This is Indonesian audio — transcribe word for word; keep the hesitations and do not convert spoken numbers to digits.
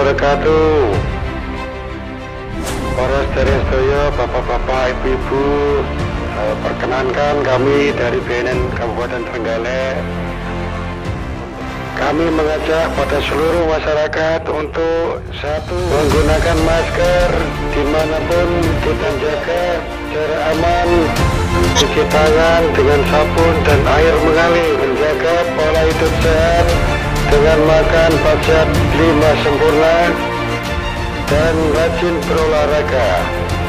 wabarakatuh. Para sedherek, bapak-bapak, ibu-ibu, eh, perkenankan kami dari B N N Kabupaten Trenggalek. Kami mengajak pada seluruh masyarakat untuk satu, menggunakan masker dimanapun, kita jaga jarak aman, cuci tangan dengan sabun dan air mengalir, menjaga pola hidup sehat dengan makan empat sehat lima sempurna dan rajin berolahraga.